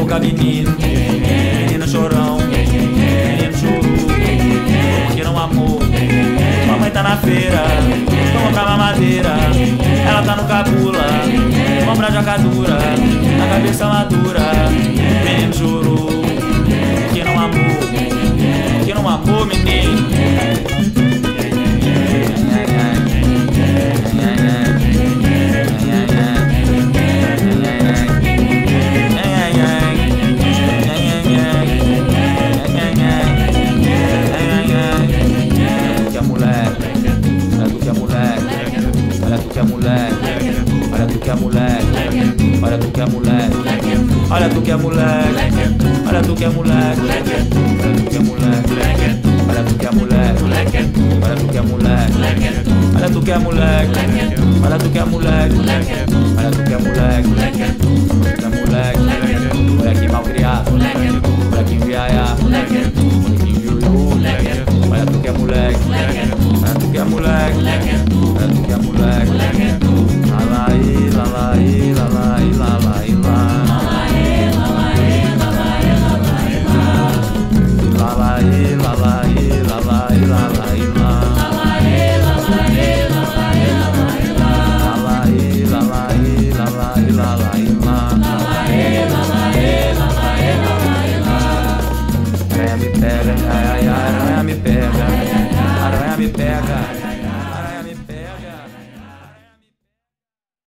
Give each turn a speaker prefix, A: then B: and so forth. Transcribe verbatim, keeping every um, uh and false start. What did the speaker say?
A: boca, menino. Menino chorão, menino choro, porque não amou. Sua mãe tá na feira, não comprava madeira. Ela tá no cabula, compra jacadura, na cabeça madura. Menino chorou, porque não amou. Porque não amou, menino. Olha tu que é moleque, olha tu que é moleque, olha tu que é moleque, olha tu que é moleque, olha tu que é moleque, olha tu que é moleque, olha tu que é moleque, olha tu que é moleque, olha tu que é moleque, olha tu que é moleque, olha tu que é moleque, tu é moleque, moleque mal criado, molequinho viaiá, molequinho viúvo, olha tu que é moleque, olha tu que é moleque, olha tu que é moleque. Lalaí, lalaí, lalaí, lalaí, lá. Lalaí, lalaí, lalaí, lalaí, lá. Lalaí, lalaí, lalaí, lalaí, lá. Aranha me pega, ai, ai, ai, aranha me pega, aranha me pega.